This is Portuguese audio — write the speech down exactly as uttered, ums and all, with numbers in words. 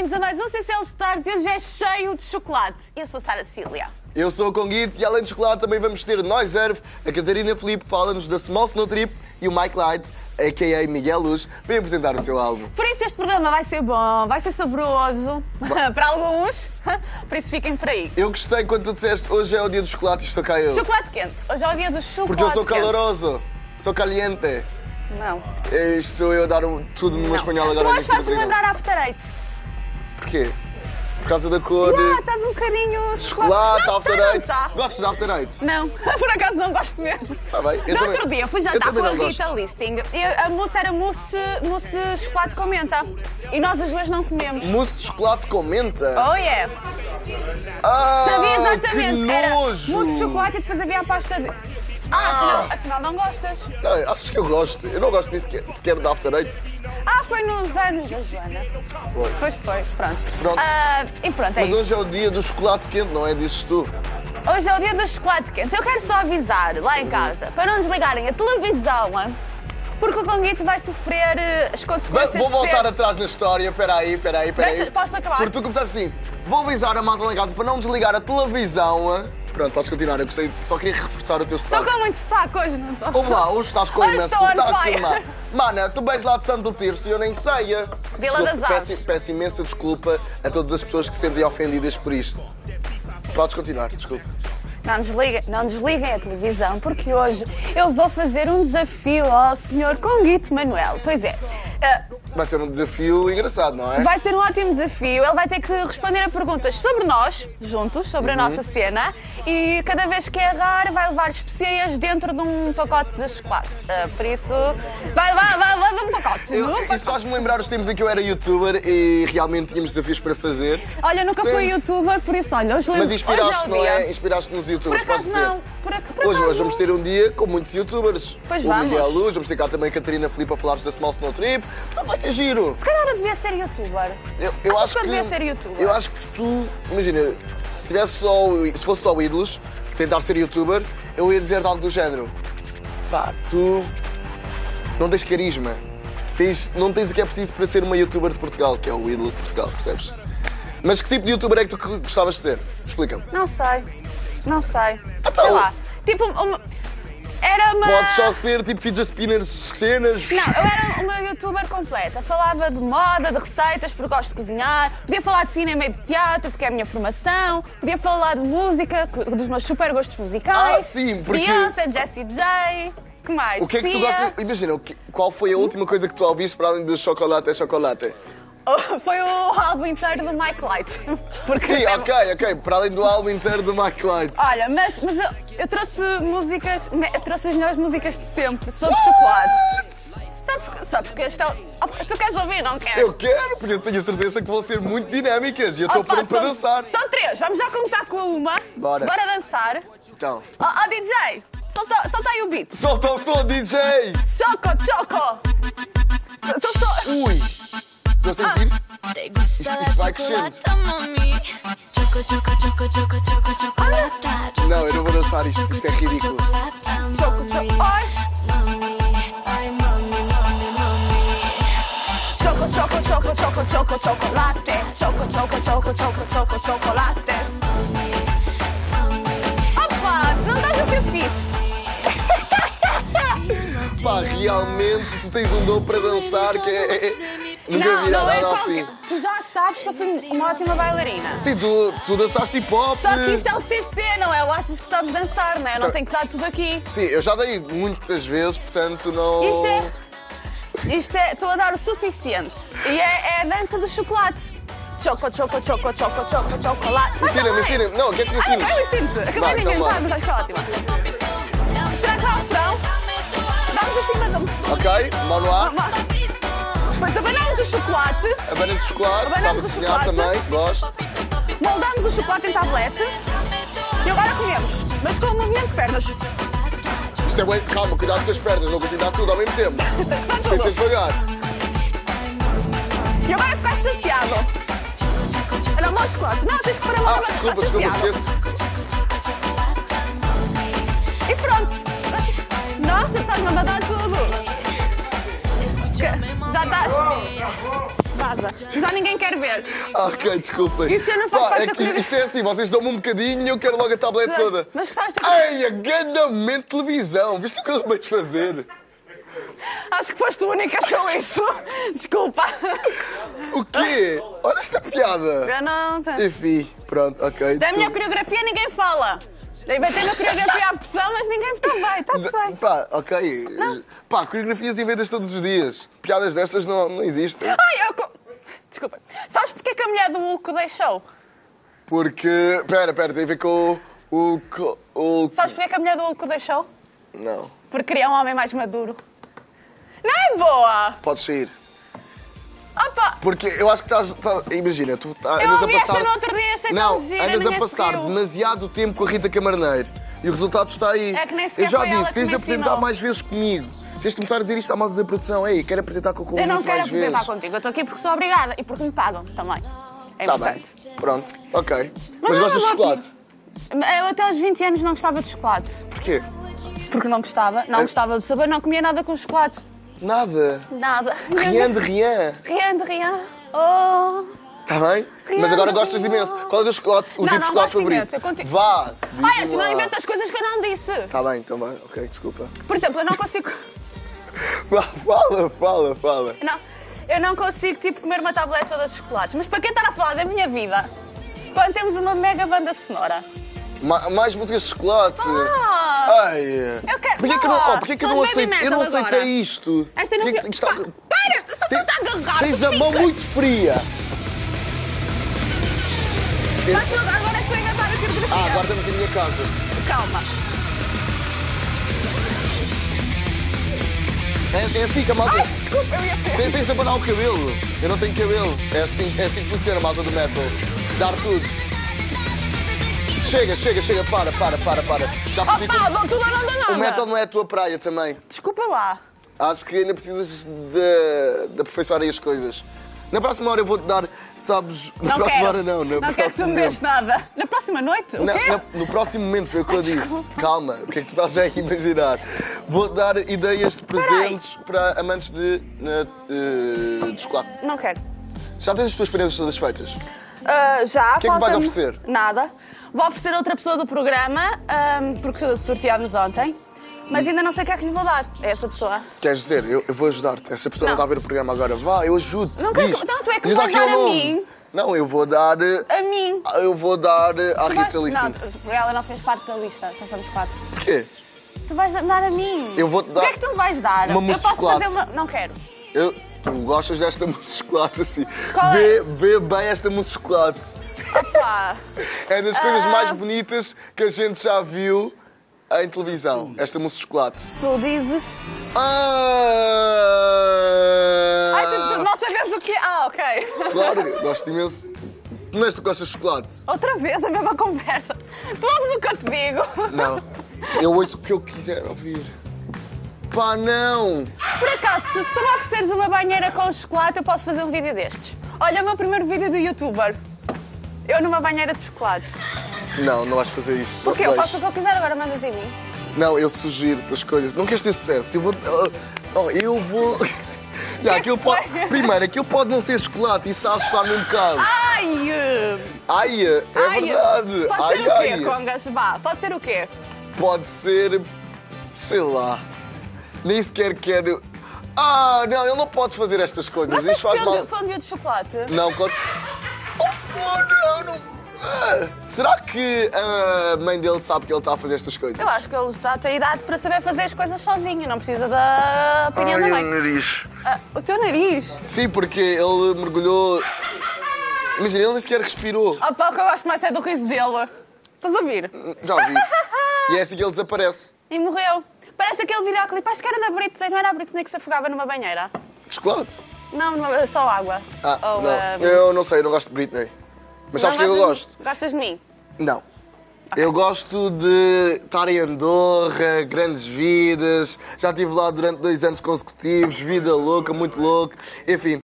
bem-vindos a mais um C C L Stars e hoje é cheio de chocolate. Eu sou a Sara Cília. Eu sou o Conguito e além de chocolate também vamos ter nós Erve, a Catarina Filipe fala-nos da Small Snow Trip e o Mike Light, a k a. Miguel Luz, vem apresentar o seu álbum. Por isso este programa vai ser bom, vai ser saboroso, para alguns, por isso fiquem por aí. Eu gostei quando tu disseste hoje é o dia do chocolate e estou cá eu. Chocolate quente, hoje é o dia do chocolate Porque eu sou quente. caloroso, sou caliente. Não. Isto sou eu a dar um- tudo no meu espanhol agora. Tu hoje neste fazes-me programa. lembrar After Eight. Porquê? Por causa da cor. Ah, estás um bocadinho... Chocolate, não, After tá, não Eight. tá. Gostas de After Eight? Não, por acaso não gosto mesmo. Tá bem. eu No também- outro dia fui eu jantar também com a não Rita gosto. Listing e a mousse era mousse de, mousse de chocolate com menta. E nós as duas não comemos. Mousse de chocolate com menta? Oh yeah! Ah, Sabia exatamente, que era nojo. mousse de chocolate e depois havia a pasta de... Ah, afinal, afinal não gostas? Não, achas que eu gosto? Eu não gosto nem sequer, sequer de After Eight. Ah, foi nos anos da Joana. Foi. Pois foi, pronto. Pronto. Ah, e pronto, é Mas isso. hoje é o dia do chocolate quente, não é? Dizes tu. Hoje é o dia do chocolate quente. Eu quero só avisar lá em casa para não desligarem a televisão, hein? Porque o Conguito vai sofrer eh, as Vou consequências vou de voltar ser... atrás na história, espera aí, espera aí, espera aí. Deixa- posso acabar? Porque tu começaste assim, vou avisar a malta lá em casa para não desligar a televisão. ah. Pronto, podes continuar, eu gostei, só queria reforçar o teu Estou sotaque. com muito sotaque hoje, não estou? Ouve lá, hoje estás com Hoje imenso estou on sotaque, fire. irmã. Mana, tu vens lá de Santo Tirso e eu nem sei. ah. Vila Desculpa, das Aves. Peço, peço imensa desculpa a todas as pessoas que se sentem ofendidas por isto. Podes continuar, desculpa. Não desliguem, não desliguem a televisão, porque hoje eu vou fazer um desafio ao senhor Conguito Manuel. Pois é, eh, Vai ser um desafio engraçado, não é? vai ser um ótimo desafio. Ele vai ter que responder a perguntas sobre nós, juntos, sobre Uhum. a nossa cena, e cada vez que errar vai levar especiarias dentro de um pacote de chocolate. Eh, por isso, vai levar, vai levar de um pacote. Eu, de um isso pacote. faz-me lembrar os tempos em que eu era youtuber e realmente tínhamos desafios para fazer. Olha, nunca fui Portanto, youtuber, por isso, olha, hoje lembro. Mas inspiraste, hoje é o não dia. é? Inspiraste nos Por youtubers, pode acaso ser. não. Por, ac- por Hoje, acaso hoje vamos ter um dia com muitos youtubers. Pois o vamos. Miguel Luz, vamos ter cá também a Catarina Filipe a falar da Small Snow Trip. Então vai ser giro. Se calhar eu devia ser youtuber. Eu, eu Achas acho que eu que devia ser youtuber? Eu acho que tu, imagina, se tivesse só, o- se fosse só o Ídolos, tentar ser youtuber, eu ia dizer algo do género. Pá, tu não tens carisma. Tens, não tens o que é preciso para ser uma youtuber de Portugal, que é o ídolo de Portugal, percebes? Mas que tipo de youtuber é que tu gostavas de ser? Explica-me. Não sei. Não sei. Então- Sei lá. Tipo, uma... era uma... Podes só ser tipo fidget spinners, cenas. Não, eu era uma youtuber completa. Falava de moda, de receitas, porque gosto de cozinhar. Podia falar de cinema e de teatro, porque é a minha formação. Podia falar de música, dos meus super gostos musicais. Ah, sim, porque- Beyoncé, Jessie J. Que mais? O que é que tu Cia. gostas? Imagina, o que- qual foi a última coisa que tu ouviste para além do chocolate é chocolate? Foi o álbum inteiro do Mike Light. Porque Sim, tem- ok, ok, para além do álbum inteiro do Mike Light. Olha, mas, mas eu, eu trouxe músicas, eu trouxe as melhores músicas de sempre, sobre chocolate. Só porque, só porque estão... Oh, tu queres ouvir, não queres? Eu quero, porque eu tenho a certeza que vão ser muito dinâmicas e eu estou Opa, pronto para são- dançar. São três, vamos já começar com uma. Bora. Bora dançar. Então, Oh, oh D J, solta, solta aí o beat. solta o som, D J! Choco, choco. Tô só... Ui! Estou a sentir? Te gusta Isto- la isto vai crescendo. chocolata, mami. Choco, choco, choco, choco, choco, chocolata. Choco, Não, eu não vou choco, dançar isto, choco, isto é choco, ridículo. chocolata, Choco, mami. choco. Ai. Mami, ai, mami, mami, mami. Choco, choco, choco, choco, choco, chocolate. Choco, choco, choco, choco, choco, chocolate. Opa, não estás a ser fixe. Pá, realmente tu tens um dom para dançar que é. é- é- Nunca Não, vi não é nada qualquer... assim. Tu já sabes que eu fui uma ótima bailarina. Sim, tu, tu dançaste hip hop. Só que isto é o C C, não é? Eu achas que sabes dançar, não é? Eu não tenho que dar tudo aqui. Sim, eu já dei muitas vezes, portanto não. Isto é... Isto é... Estou a dar o suficiente. E é, é a dança do chocolate. Choco, choco, choco, choco, choco, chocolate. Vai, Ensina-me, vai. ensina-me. Não, quer que me Ai, ensines? eu ensino-te. Acabei Vai, de então inventar, vai. mas acho que é ótima. Será que há refrão? Damos assim, mas... Ok, mão no ar. Depois abanamos o chocolate, Abanas o chocolate, Abanamos estava a o cozinhar chocolate. também, gosto. moldamos o chocolate em tablete e agora comemos, mas com o movimento de pernas. Isto é bem. Calma, cuidado com as pernas, não consigo dar tudo ao mesmo tempo. Tem que ser devagar. E agora ficaste saciado. Olha o meu chocolate. Não, tens que parar lá, Ah, mas desculpa, estás desculpa, saciado. esquece. E pronto. Nossa, estás-me a mandar tudo. Já está. Vá, casa. Já ninguém quer ver. Ah, ok, desculpa. Isso eu não faço Pá, parte é da que coreografia. isto é assim, vocês dão-me um bocadinho e eu quero logo a tablet toda. Mas gostaste da Ai, a grande momento de televisão. Viste o que eu acabei de fazer? Acho que foste o único que achou isso. Desculpa. O quê? Olha esta piada. Eu não... Enfim, pronto, ok. Da minha desculpa. coreografia ninguém fala. Daí bater na coreografia à pressão, mas ninguém está bem, está-se bem. Pá, ok. Pá, coreografias inventas todos os dias. Piadas destas não, não existem. Ai, eu... co- Desculpa. Sabes porque é que a mulher do Hulk o deixou? Porque. Pera, pera, tem a ver com o. o, o... Sabes porque é que a mulher do Hulk o deixou? Não. Porque queria um homem mais maduro. Não é boa? Podes sair. Opa! Porque eu acho que estás. estás- imagina, tu tá- Eu andas ouvi a esta passar. no outro dia, achei Não, tão gira, andas ninguém a passar se riu. demasiado tempo com a Rita Camarneiro. E o resultado está aí. É que nem sequer eu já foi ela disse, que tens de me apresentar ensinou. mais vezes comigo. Tens de começar a dizer isto à malta da produção. Ei, quero apresentar com o Eu convite não quero mais apresentar vezes. contigo, eu estou aqui porque sou obrigada e porque me pagam também. É Tá importante. bem. Pronto, ok. Mas, Mas não, gostas de não, chocolate? Eu até aos vinte anos não gostava de chocolate. Porquê? Porque não gostava, não É- gostava do sabor, não comia nada com chocolate. Nada. Nada. Rien de rien. Rien de rien. Oh. Está bem? Rien Mas agora de gostas de rien. imenso. Qual é o teu chocolate, o Não, tipo de não chocolate gosto favorito? imenso, eu contigo. Vá. Olha, tu não inventas coisas que eu não disse. Está bem, então vai. Ok, desculpa. Por exemplo, eu não consigo. Vá, fala, fala, fala. Não, eu não consigo tipo comer uma tablete toda de chocolates. Mas para quem está a falar da minha vida, quando temos uma mega banda sonora. Ma- mais músicas de chocolate. Ah! Ai. Eu quero- Porquê que eu não, Ah, oh, porquê que eu são não os baby aceitei? Eu não metal aceitei agora. isto. Esta não Porquê vi. que está- Pá, para! Só tu está agarrado. Tens a mão muito fria. Mas eu agora estou a engatar a coreografia. Ah, agora estamos em minha casa. Calma. É, é assim que a malta. Ai, desculpa, eu ia ver. Tens tens de abanar o cabelo. Eu não tenho cabelo. É assim, é assim que funciona a malta do metal. Dar tudo. Chega, chega, chega. Para, para, para, para. Já percebi Opa, que dou tudo ou não dou nada. o metal não é a tua praia também. Desculpa lá. Acho que ainda precisas de, de aperfeiçoar aí as coisas. Na próxima hora eu vou-te dar, sabes... Na Não próxima quero. hora não, no Não quero que tu próximo me momento. deste nada. Na próxima noite? O Não, quê? não, no próximo momento foi o que eu disse. Calma, o que é que tu estás já a imaginar? Vou-te dar ideias de presentes para amantes de, de, de chocolate. Não quero. Já tens as tuas prendas todas feitas? Ah, já, O que é que vais falta-me- oferecer? Nada. Vou oferecer a outra pessoa do programa, ahm, porque sorteámos ontem. Mas ainda não sei o que é que lhe vou dar a essa pessoa. Queres dizer? Eu, eu vou ajudar-te. Essa pessoa não. Não. está a ver o programa agora. Vá, eu ajudo. Não quero Diz. que- não, tu é que Diz me aqui vais o dar a nome. mim. Não, eu vou dar... eh, A mim. Eu vou dar eh, à Tu vais- Rita Lista. Não, tu- ela não fez parte da lista, só somos quatro. Porquê? Tu vais dar a mim. Eu vou-te O dar que é que tu me vais dar? uma mousse Eu posso de chocolate. fazer uma... Não quero. Eu, tu gostas desta mousse de chocolate assim. Qual vê, é? vê bem esta mousse de chocolate. Opa. É das coisas Ah. mais bonitas que a gente já viu em televisão. Esta mousse de chocolate. Se tu dizes... Ah! Ai, tu, tu não sabes o que é. Ah, ok. Claro, gosto imenso. Mas tu gostas de chocolate? Outra vez a mesma conversa. Tu ouves o que eu te digo? Não. Eu ouço o que eu quiser ouvir. Pá, não! Por acaso, se tu me ofereceres uma banheira com chocolate, eu posso fazer um vídeo destes. Olha o meu primeiro vídeo do youtuber. Eu numa banheira de chocolate. Não, não vais fazer isso. Porque eu Deixa. faço o que eu quiser, agora mandas em mim. Não, eu sugiro-te as coisas. Não queres ter sucesso? Eu vou. Oh, eu vou. Já, aquilo que pode... foi? Primeiro, aquilo pode não ser chocolate, isso está a assustar-me um bocado. Ai! eh, Ai, é ai, verdade. Pode ai, ser o ai. quê, Congas? Vá, pode ser o quê? Pode ser. Sei lá. Nem sequer quero. Ah, não, ele não pode fazer estas coisas. Gostas Isto faz de mal. fondue- fondue de chocolate? Não, claro. Oh, oh, não, não. Ah, será que a mãe dele sabe que ele está a fazer estas coisas? Eu acho que ele já tem idade para saber fazer as coisas sozinho, não precisa da opinião Ai, da o mãe. nariz. Ah, o teu nariz? Sim, porque ele mergulhou. Imagina, ele nem sequer respirou. Ah pá, o que eu gosto mais é do riso dele. Estás a ouvir? Já ouvi. E é assim que ele desaparece. E morreu. Parece aquele videoclipe, acho que era da Britney, não era a Britney que se afogava numa banheira? De chocolate? Não, numa- só água. Ah, Ou, não. ah, Eu não sei, eu não gosto de Britney. Mas sabes o que não eu gostas gosto? de- Gostas de mim? Não. Eu gosto de estar em Andorra, grandes vidas. Já estive lá durante dois anos consecutivos, vida louca, muito louca. Enfim.